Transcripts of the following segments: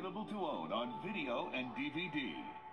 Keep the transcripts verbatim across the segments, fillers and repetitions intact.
available to own on video and D V D.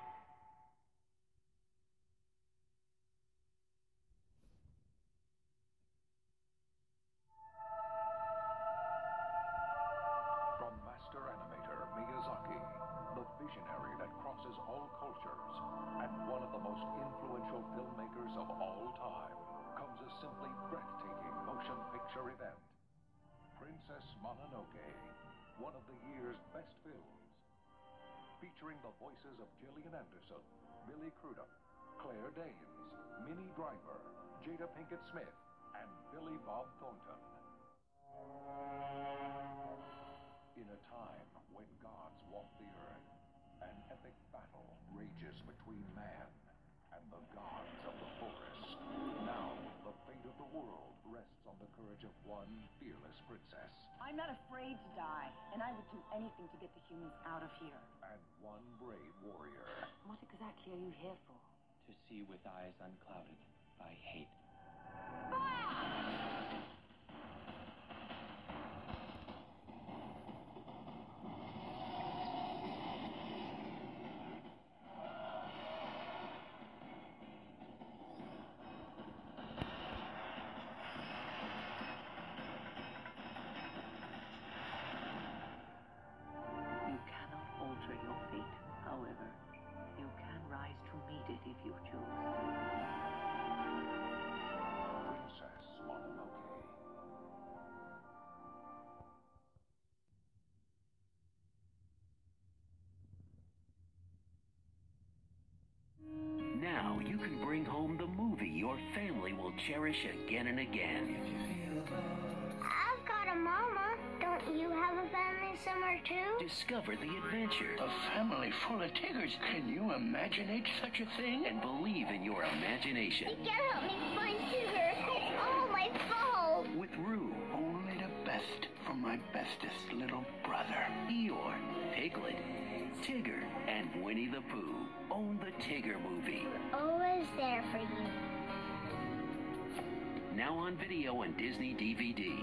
From master animator Miyazaki, the visionary that crosses all cultures, and one of the most influential filmmakers of all time, comes a simply breathtaking motion picture event. Princess Mononoke, one of the year's best films. Featuring the voices of Gillian Anderson, Billy Crudup, Claire Danes, Minnie Driver, Jada Pinkett Smith, and Billy Bob Thornton. In a time when gods walk the earth, an epic battle rages between man and the gods of the forest. Now, the fate of the world rests on the courage of one fearless princess. I'm not afraid to die, and I would do anything to get the humans out of here. And one brave warrior. What exactly are you here for? To see with eyes unclouded by hate. You cannot alter your fate. However, you can rise to meet it if you choose. Princess Mononoke. Now you can bring home the movie your family will cherish again and again. I've got a mama. Don't you have a family somewhere too? Discover the adventure A family full of tigers. Can you imagine such a thing? and believe in your imagination. You can't help me find Tigger. It's all my fault. With Roo, Only the best from my bestest little brother. Eeyore, Piglet, Tigger, and Winnie the Pooh. Own the Tigger movie. Always there for you. Now on video and Disney D V D.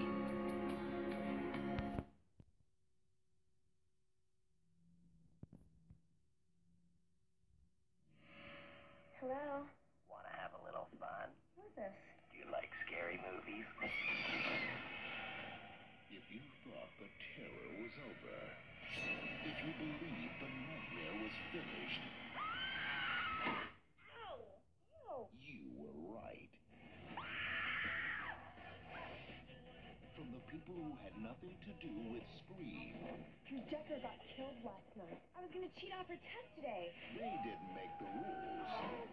Hello. Want to have a little fun? Who's this? Do you like scary movies? If you thought the terror was over, if you believed the nightmare was finished, Ow! Ow! you were right. From the people who had nothing to do with Scream, Decker got killed last night. I was gonna cheat off her test today. they didn't make the rules.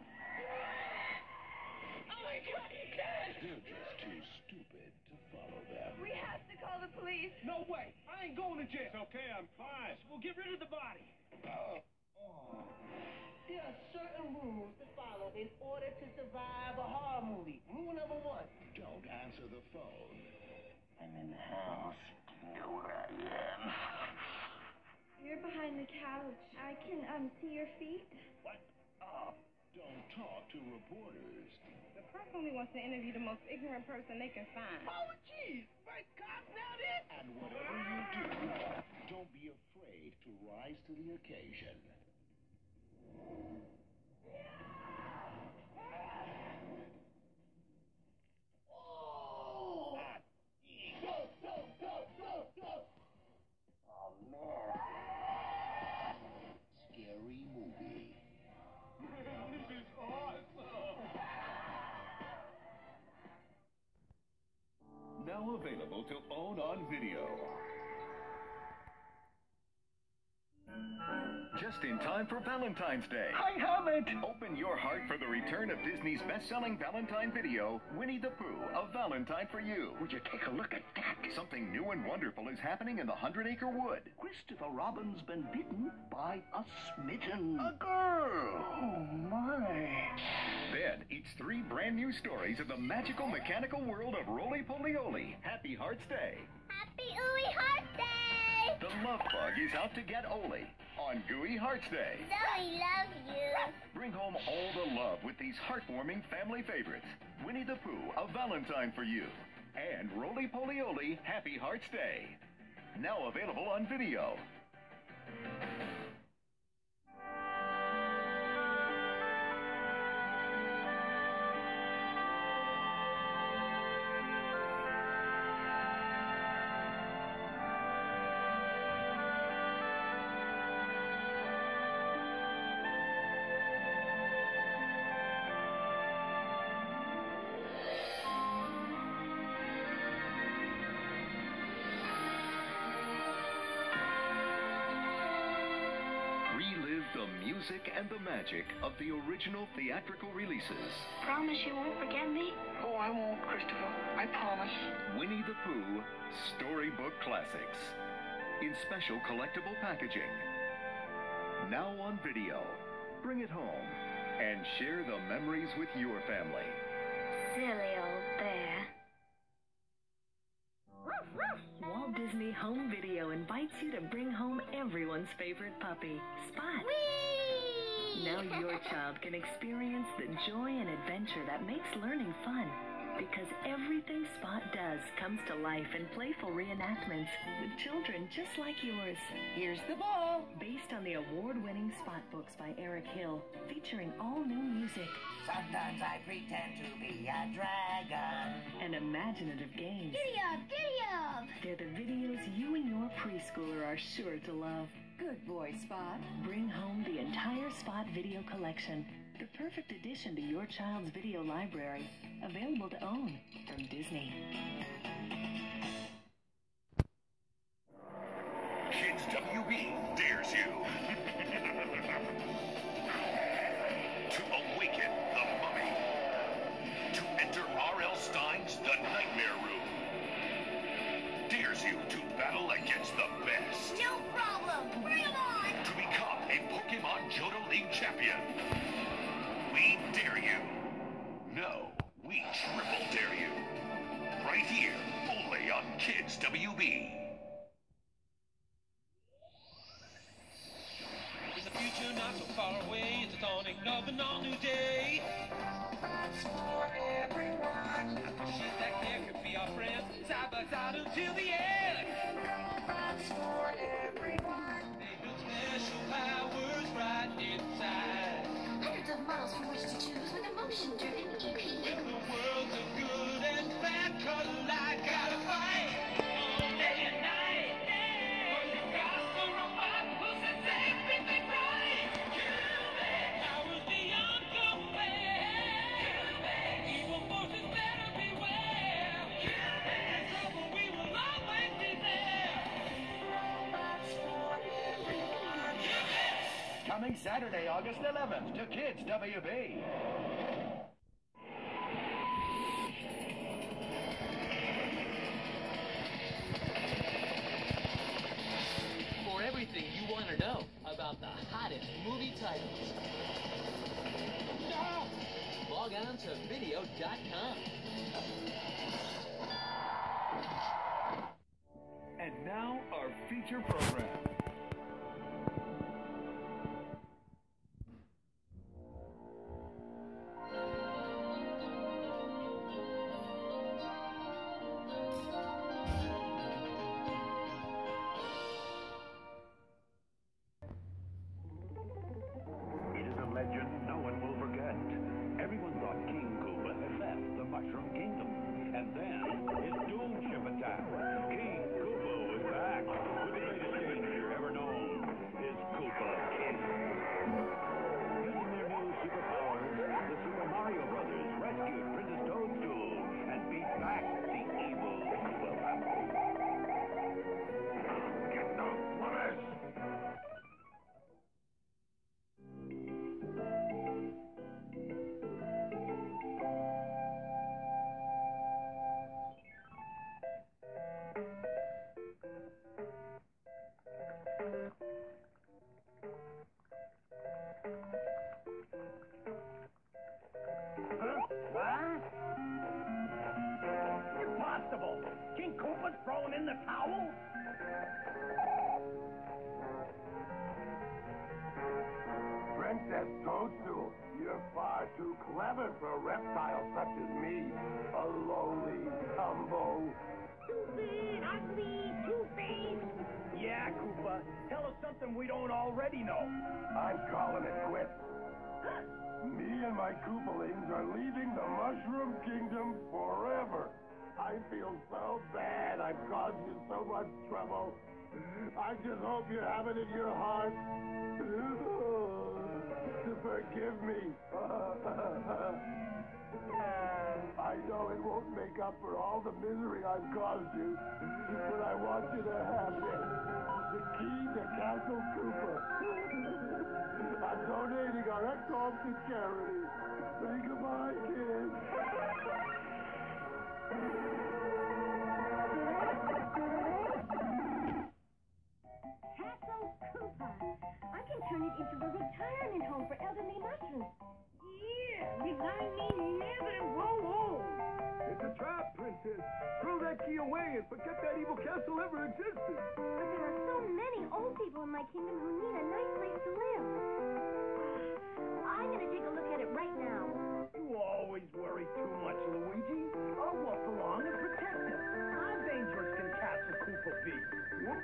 Oh my god, you can! They're just too stupid to follow them. We have to call the police. No way! I ain't going to jail. It's okay, I'm fine. We'll get rid of the body. Oh, oh. There are certain rules to follow in order to survive a horror movie. Rule number one. Don't answer the phone. I'm in the house. You know where I am. You're behind the couch. I can um see your feet. What? Oh, don't talk to reporters. The press only wants to interview the most ignorant person they can find. Oh, geez. First cop, now this. And whatever you do, don't be afraid to rise to the occasion. Oh! Go, go, go, go, go! Oh, man. Scary movie. This is awesome. Now available to own on video. Just in time for Valentine's Day. I have it! Open your heart for the return of Disney's best-selling Valentine video, Winnie the Pooh, A Valentine for You. Would you take a look at that? Something new and wonderful is happening in the Hundred Acre Wood. Christopher Robin's been bitten by a smitten... A girl! Oh, my. Then, it's three brand new stories of the magical mechanical world of Roly Poly Oly. Happy Hearts Day. Happy Ooey Heart Day! The Love Bug is out to get Oly on Gooey Hearts Day. Zoe loves you. Bring home all the love with these heartwarming family favorites. Winnie the Pooh, A Valentine for You. And Roly Poly Oly, Happy Hearts Day. Now available on video. the music and the magic of the original theatrical releases. Promise you won't forget me? Oh, I won't, Christopher. I promise. Winnie the Pooh Storybook Classics in special collectible packaging. Now on video. Bring it home and share the memories with your family. Silly old bear. Walt Disney Home Video invites you to bring home everyone's favorite puppy, Spot. Whee! Now your child can experience the joy and adventure that makes learning fun. Because everything Spot does comes to life in playful reenactments with children just like yours. Here's the ball. Based on the award-winning Spot books by Eric Hill, featuring all new music. Sometimes I pretend to be a dragon. And imaginative games. Giddy up, giddy up! They're the videos you and your preschooler are sure to love. Good boy, Spot. Bring home the entire Spot video collection. The perfect addition to your child's video library. Available to own from Disney. Kids W B dares you to awaken the mummy, to enter R L Stein's The Nightmare Room, dares you to battle against the best. No problem! Bring 'em on! To become a Pokemon Johto League champion. We dare you. No, we triple dare you. Right here, only on Kids W B. In the future, not so far away, it's the dawning of an all-new day. That's for everyone. She's that care could be our friend, side by side until the end. That's for everyone. They build special powers right inside. Hundreds of models from which to choose with emotion-driven E P. When the world's of good and bad, color light, gotta fight all day and night. But you got some robot who sets everything right. Powers beyond compare. Evil forces better beware. In trouble, we will always be there. Robots for everyone. Coming Saturday, August eleventh to Kids W B. For everything you want to know about the hottest movie titles, log on to video dot com. And now, our feature program. It is a legend no one will forget. Everyone thought King Koopa had left the Mushroom Kingdom. And then his doom ship attacked. King Koopa was back with the greatest danger ever known, his Koopa King. Using their new superpowers, the Super Mario Brothers rescued Princess Toadstool and beat back the evil Koopa family. Get those bullets! Impossible! King Koopa's thrown in the towel? Princess Toadstool, you're far too clever for a reptile such as me. A lowly, humble... Stupid, ugly, two-faced. Yeah, Koopa. Tell us something we don't already know. I'm calling it quits. Me and my Koopalings are leaving the Mushroom Kingdom forever. I feel so bad I've caused you so much trouble. I just hope you have it in your heart to forgive me. I know it won't make up for all the misery I've caused you, but I want you to have this. The key to Castle Koopa. off to charity. Say goodbye, kids. Castle Koopa. I can turn it into a retirement home for elderly mushrooms. Yeah, remind me never to grow old. It's a trap, Princess. Throw that key away and forget that evil castle ever existed. But there are so many old people in my kingdom who need a nice place to live. I'm gonna take a look at it right now. You always worry too much, Luigi. I'll walk along and protect him. How dangerous can Castle Koopa be? Whoop.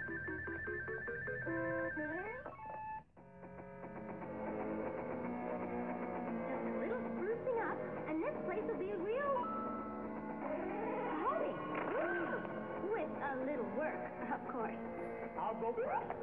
Just a little sprucing up, and this place will be a real home. With a little work, of course. I'll go first.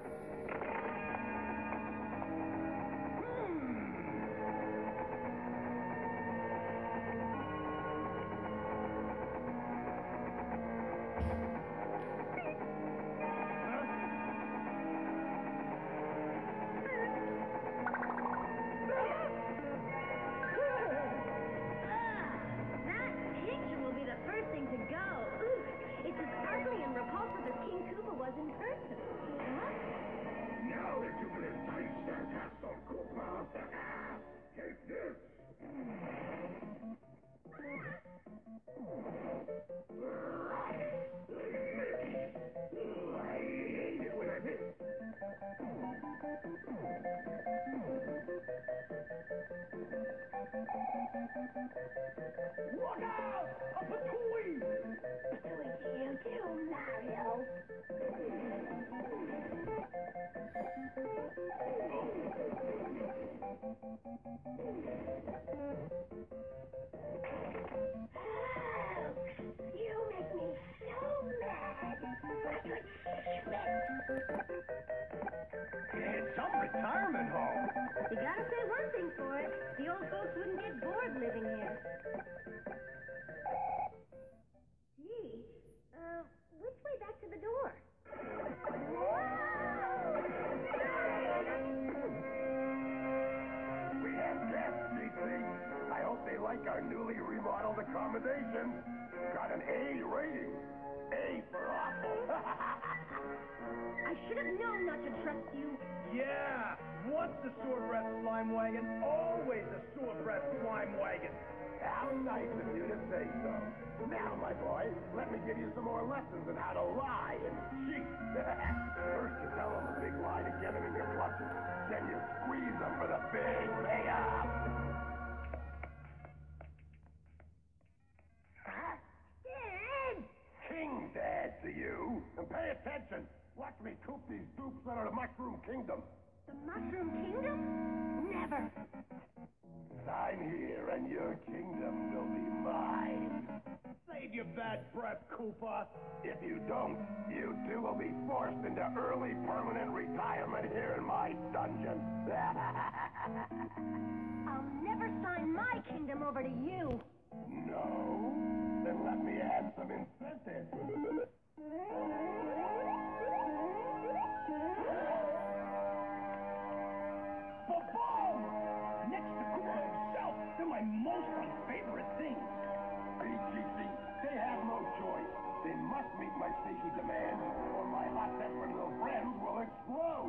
Look out! A patooey! Luigi, you too, Mario. You make me so mad. It's some retirement home. You gotta say one thing for it. The old folks wouldn't get bored living here. Gee, uh, which way back to the door? We have guests, G C. I hope they like our newly remodeled accommodation. Got an A rating. A for awful. I should have known not to trust you. Yeah, once a sore-breath slime wagon, always a sore-breath slime wagon. How nice of you to say so. Now, my boy, let me give you some more lessons on how to lie and cheat. First, you tell them a big lie to get them in your clutches. Then you squeeze them for the big payoff. Huh? Dad! King Dad to you. And pay attention. Watch me coop these dupes out of the Mushroom Kingdom. The Mushroom Kingdom? Never. Sign here and your kingdom will be mine. Save your bad breath, Koopa. If you don't, you two will be forced into early permanent retirement here in my dungeon. I'll never sign my kingdom over to you. No? Then let me add some incentives. Ba-boom! Next to Koopa himself, they're my most unfavorite things. B G C, they have no choice. They must meet my sneaky demands, or my hot desperate little friends will explode.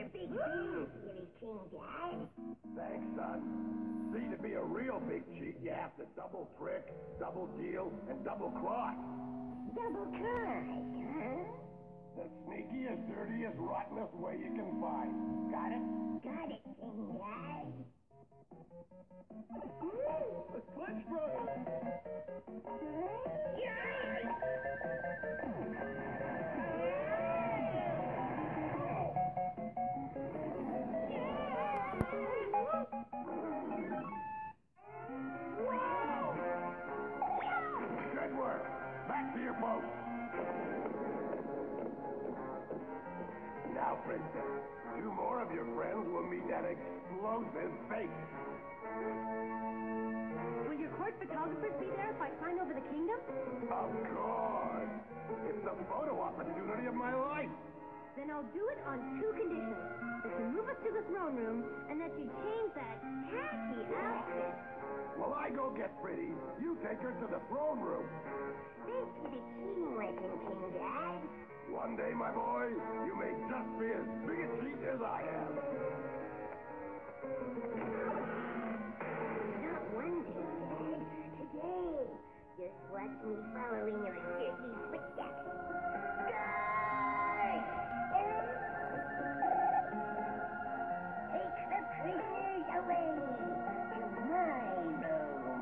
a big deal, Billy King Dad. Thanks, son. See, to be a real big cheat, you have to double trick, double deal, and double cross. Double cross, huh? The sneakiest, dirtiest, rottenest way you can find. Got it? Got it, King Dad. The Clutch Brothers! Yay! Good work. Back to your boat. Now, Princess, two more of your friends will meet that explosive fate. Will your court photographers be there if I sign over the kingdom? Of course. It's the photo opportunity of my life. Then I'll do it on two conditions. That you move us to the throne room, and that you change that tacky outfit. While I go get pretty, you take her to the throne room. Thanks for the cheating lesson, King Dad. One day, my boy, you may just be as big a cheat as I am. Not one day, Dad. Today. Just watch me following your dirty footsteps. Guard! Take the prisoners away to my room.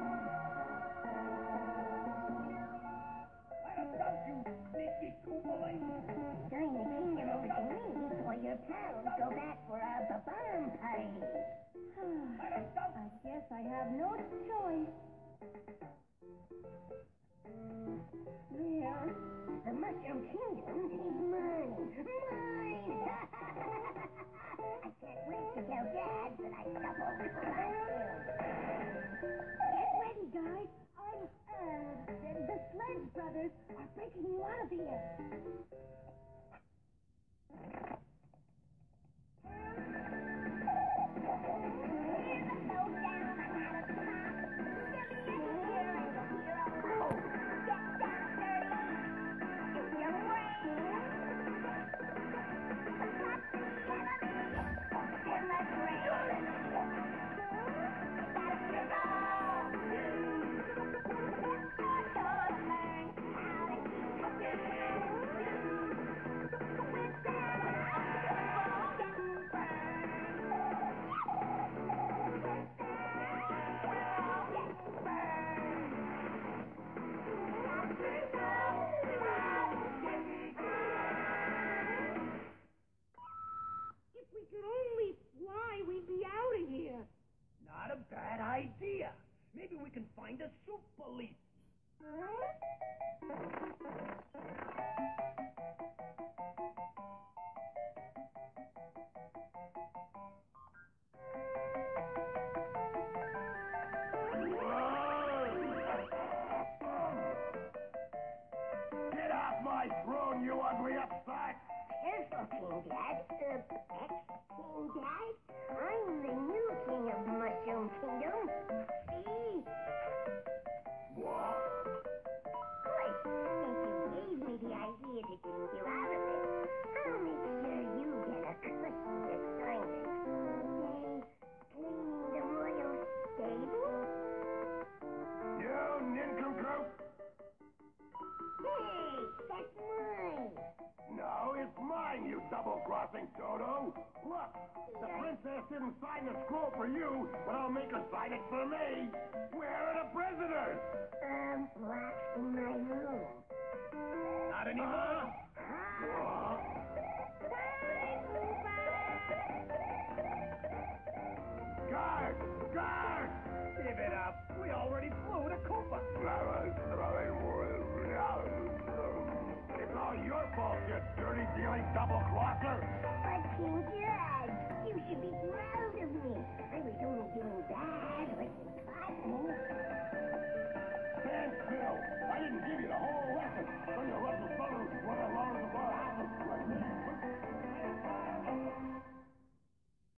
Don't you sneaky Koopalings! Sign the kingdom over to me before your pals go back for a ba-bomb party. I guess I have no choice. There, the Mushroom Kingdom is mine. Mine! I can't wait to tell Dad that I double crossed him. Get ready, guys. I'm, uh, the, the Sledge Brothers are breaking you out of here. Idea. Maybe we can find a soup police. Get off my throne, you ugly upstart! Careful, King Dad. Uh, ex-King Dad. I'm the new king of Mushroom Kingdom. See? What? Of course, since you gave me the idea to take you out of it, I'll make sure you get a cushy assignment. Say, cleaning the royal stable? You nincompoop! Hey, that's mine. No, it's mine, you double-crossing Toto. Look, the princess didn't sign the scroll for you, but I'll make her sign it for me. Where are the prisoners? Um, locked in my room. Not anymore. What? Guard! Guard! Give it up. We already flew to Koopa. It's all your fault, you dirty dealing double-crosser. But King Dad, you should be proud of me. I was only doing bad what you taught me.